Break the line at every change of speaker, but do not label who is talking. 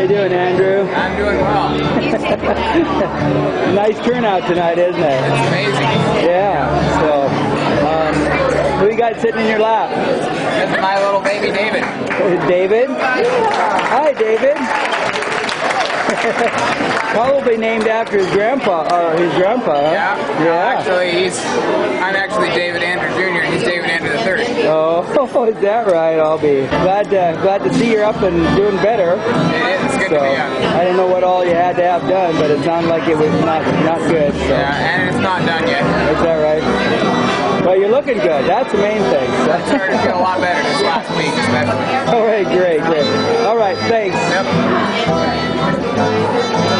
you doing, Andrew?
I'm doing well.
Nice turnout tonight, isn't it?
It's amazing.
Yeah. So, who you got sitting in your lap?
That's my little baby David.
David? Hi, David. Probably named after his grandpa, or his grandpa. Huh?
Yeah.
Yeah.
I'm actually David Andrew Jr. and he's David Andrew III.
Oh, is that right? I'll be glad to see you're up and doing better.
It is. It's good to be up.
I didn't know what all you had to have done, but it sounded like it was not good. So.
Yeah, and it's not done yet.
Is that right? Well, you're looking good. That's the main thing.
I started to feel a lot better this last week, especially.
All right, great. All right, thanks.
Yep.